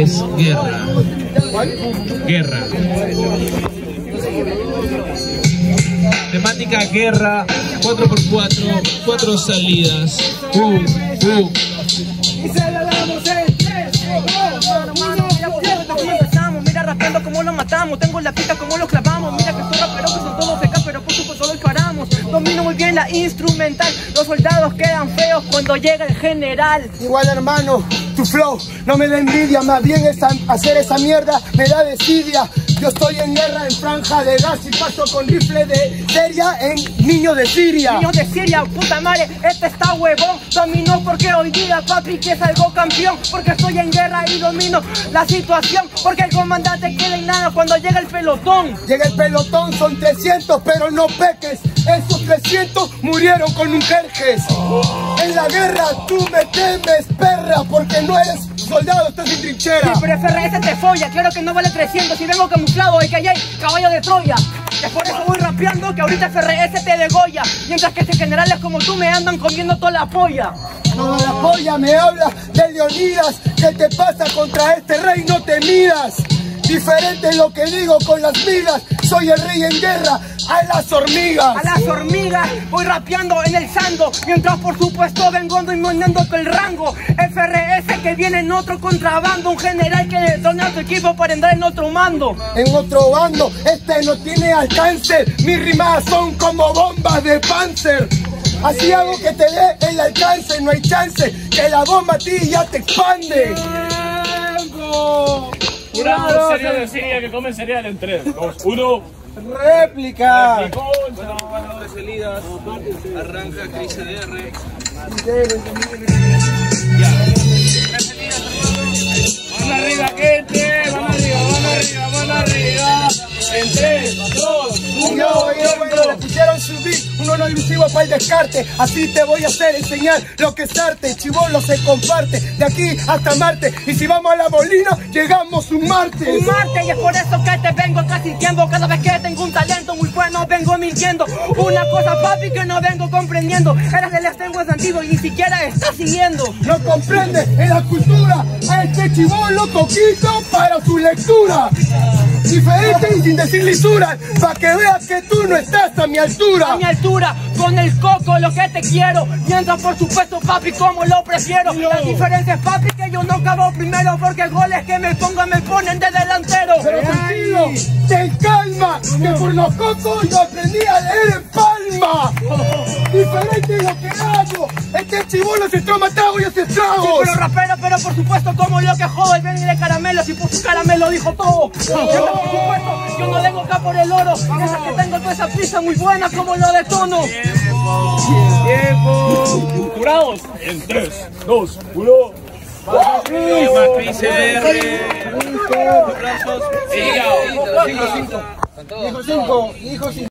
es guerra. Guerra. Temática guerra, 4x4, 4 salidas. Y se la damos en 3, 2, empezamos, mira rapeando como lo matamos. Tengo la pista como lo clavamos. Mira que estos raperos que son todos secas, pero por supuesto lo paramos. Domino muy bien la instrumental. Los soldados quedan feos cuando llega el general. Igual hermano, tu flow no me da envidia, más bien hacer esa mierda me da desidia. Yo estoy en guerra, en franja de gas y paso con rifle de seria en niño de Siria. Niño de Siria, puta madre, este está huevón. Dominó porque hoy día papi que salgo campeón. Porque estoy en guerra y domino la situación. Porque el comandante queda en nada cuando llega el pelotón. Llega el pelotón, son 300, pero no peques. Esos 300 murieron con un Jerjes. En la guerra tú me temes, perra, porque no eres soldado, estás en trinchera. Sí, pero FRS te folla, claro que no vale 300. Si vengo camuflado, es que allá hay caballo de Troya. Es por eso voy rapeando que ahorita FRS te degolla. Mientras que estos generales como tú me andan comiendo toda la polla. Toda la polla me habla de Leonidas. ¿Qué te pasa contra este rey? No te miras. Diferente lo que digo con las migas. Soy el rey en guerra a las hormigas. A las hormigas voy rapeando en el sando. Mientras por supuesto vengo dominando todo el rango. FRS que viene en otro contrabando. Un general que detona a su equipo para entrar en otro mando. En otro bando, este no tiene alcance. Mis rimas son como bombas de Panzer. Así hago que te dé el alcance. No hay chance que la bomba a ti ya te expande. Jurado cereal de Siria que comen cereal en 3, 2, 1. Réplica. Bueno, de salidas. Arranca Cris CDR. Ya. Van arriba, gente. Van arriba, van arriba, van arriba. En 3, 2, 1. Bueno, le pusieron su beat, uno no ilusivo para el descarte. Así te voy a hacer enseñar lo que es arte. Chibolo se comparte de aquí hasta Marte. Y si vamos a la Molina, llegamos un martes. Un martes, y es por eso que te vengo casi tiempo. Cada vez que tengo un talento muy bueno, vengo mintiendo. Una cosa, papi, que no vengo comprendiendo. Eres del extremo antiguo y ni siquiera estás siguiendo. No comprende en la cultura a este chibolo coquito para su lectura. Diferente y sin decir lisuras, pa' que veas que tú no estás a mi altura. A mi altura, con el coco lo que te quiero. Mientras por supuesto, papi, como lo prefiero. La diferencia es, papi, que yo no acabo primero. Porque goles que me pongan me ponen de delantero. Pero tranquilo, ten calma, que por los cocos yo aprendí a leer en palma. Diferente de lo que hago, este chibolo se está matado y hace estragos. Sí, pero rapero, pero por supuesto como lo que jodo. El ven de caramelos y por su caramelo dijo todo. Por supuesto, yo no vengo acá por el oro. Esa que tengo toda esa prisa muy buena como lo detono. Tiempo. Jurados. En 3, 2, 1. Cris CDR. Hijo 5.